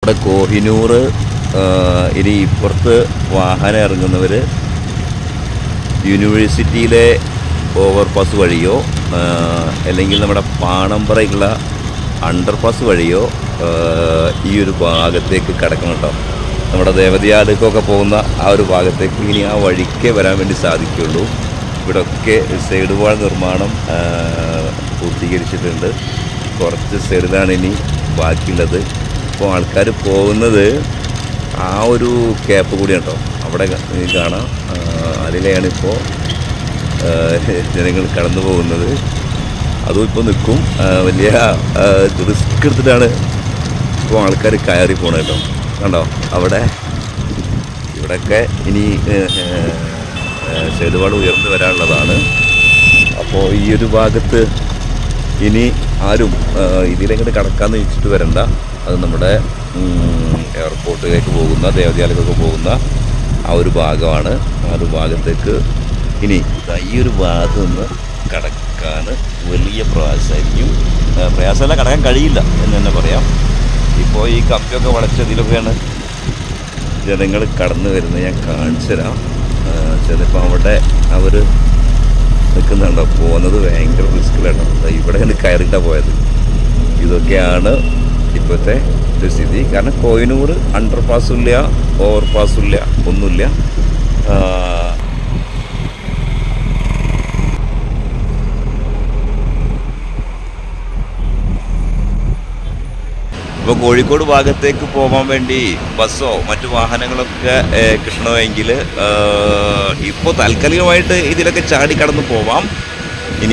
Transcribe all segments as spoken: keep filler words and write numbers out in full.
കോഹിനൂർ ഇനി ഇപ്പുറത്ത് വാഹനം ഇറങ്ങുന്നവർ യൂണിവേഴ്സിറ്റിയിലെ ഓവർപാസ് വഴിയോ അല്ലെങ്കിൽ നമ്മുടെ പാണമ്പറയുള്ള അണ്ടർപാസ് വഴിയോ ഈ ഒരു ഭാഗത്തേക്ക് കിടക്കണം കേട്ടോ. നമ്മുടെ ദേവതയാലൊക്കെ പോകുന്ന ആ ഒരു ഭാഗത്തേക്ക് ഇനി ആ വഴിക്കേ വരാൻ വേണ്ടി സാധിക്കുകയുള്ളൂ. ഇവിടെയൊക്കെ സൈഡ് വാൾ നിർമ്മാണം പൂർത്തീകരിച്ചിട്ടുണ്ട്. കുറച്ച് സൈഡിലാണ് ഇനി ബാക്കിയുള്ളത്. അപ്പോൾ ആൾക്കാർ പോകുന്നത് ആ ഒരു ക്യാപ്പ് കൂടിയാണ് കേട്ടോ. അവിടെ കാണാം, അതിലെയാണിപ്പോൾ ജനങ്ങൾ കടന്നു പോകുന്നത്. അതും ഇപ്പോൾ നിൽക്കും. വലിയ റിസ്ക് എടുത്തിട്ടാണ് ഇപ്പോൾ ആൾക്കാർ കയറി പോകണം കേട്ടോ. കണ്ടോ അവിടെ ഇവിടെയൊക്കെ ഇനി സൈഡ് വാൾ ഉയർന്നു വരാനുള്ളതാണ്. അപ്പോൾ ഈ ഒരു ഭാഗത്ത് ഇനി ആരും ഇതിലെങ്ങോട്ട് കടക്കാമെന്ന് ചോദിച്ചിട്ട് വരണ്ട. അത് നമ്മുടെ എയർപോർട്ടിലേക്ക് പോകുന്ന ദേവതയാലക്കൊക്കെ പോകുന്ന ആ ഒരു ഭാഗമാണ്. ആ ഒരു ഭാഗത്തേക്ക് ഇനി ഈ ഒരു ഭാഗത്ത് നിന്ന് കടക്കാൻ വലിയ പ്രയാസമായിരിക്കും. പ്രയാസമല്ല, കടക്കാൻ കഴിയില്ല എന്ന് തന്നെ പറയാം. ഇപ്പോൾ ഈ കമ്പിയൊക്കെ വളച്ചതിലൊക്കെയാണ് ജനങ്ങൾ കടന്നു വരുന്നത്. ഞാൻ കാണിച്ചു തരാം. ചിലപ്പോൾ അവിടെ അവർ നിൽക്കുന്നുണ്ടോ, പോകുന്നത് ഭയങ്കര റിസ്ക്കിലാണ്. ഇവിടെയാണ് കയറിയിട്ടാണ് പോയത്. ഇതൊക്കെയാണ് ഇപ്പോഴത്തെ ഒരു സ്ഥിതി. കാരണം കോഹിനൂർ അണ്ടർ പാസ്സുമില്ല, ഓവർ പാസ്സുമില്ല, ഒന്നുമില്ല. ഇപ്പോൾ കോഴിക്കോട് ഭാഗത്തേക്ക് പോകാൻ വേണ്ടി ബസ്സോ മറ്റു വാഹനങ്ങളൊക്കെ കിട്ടണമെങ്കിൽ ഇപ്പോൾ താൽക്കാലികമായിട്ട് ഇതിലൊക്കെ ചാടിക്കടന്ന് പോവാം. ഇനി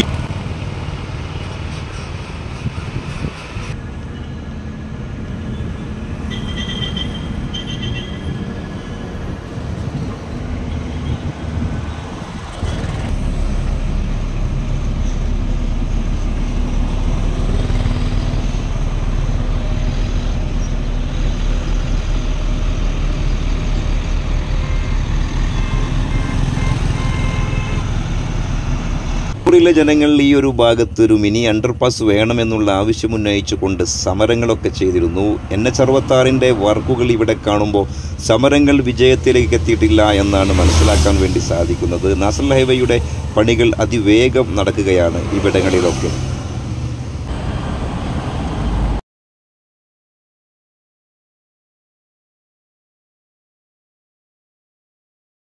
ിലെ ജനങ്ങൾ ഈ ഒരു ഭാഗത്തൊരു മിനി അണ്ടർപാസ് വേണമെന്നുള്ള ആവശ്യം ഉന്നയിച്ചുകൊണ്ട് സമരങ്ങളൊക്കെ ചെയ്തിരുന്നു. എൻ എച്ച് അറുപത്താറിൻ്റെ വർക്കുകൾ ഇവിടെ കാണുമ്പോൾ സമരങ്ങൾ വിജയത്തിലേക്ക് എത്തിയിട്ടില്ല എന്നാണ് മനസ്സിലാക്കാൻ വേണ്ടി സാധിക്കുന്നത്. നാഷണൽ ഹൈവേയുടെ പണികൾ അതിവേഗം നടക്കുകയാണ് ഇവിടങ്ങളിലൊക്കെ.